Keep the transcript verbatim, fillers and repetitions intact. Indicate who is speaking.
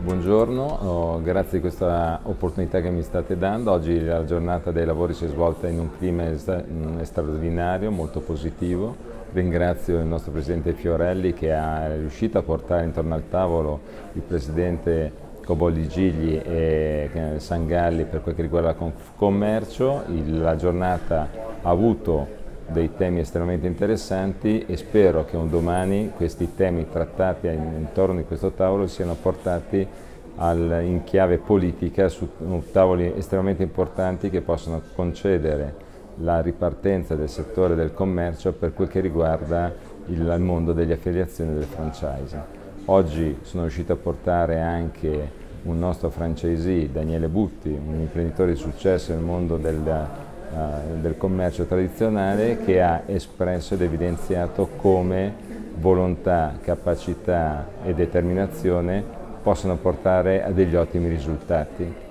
Speaker 1: Buongiorno, oh, grazie di questa opportunità che mi state dando. Oggi la giornata dei lavori si è svolta in un clima estra straordinario, molto positivo. Ringrazio il nostro Presidente Fiorelli che è riuscito a portare intorno al tavolo il Presidente Cobolli Gigli e Sangalli per quel che riguarda il commercio. Il, la giornata ha avuto dei temi estremamente interessanti e spero che un domani questi temi trattati intorno di questo tavolo siano portati al, in chiave politica su tavoli estremamente importanti che possono concedere la ripartenza del settore del commercio per quel che riguarda il, il mondo delle affiliazioni e del franchising. Oggi sono riuscito a portare anche un nostro franchisee, Daniele Butti, un imprenditore di successo nel mondo del del commercio tradizionale, che ha espresso ed evidenziato come volontà, capacità e determinazione possono portare a degli ottimi risultati.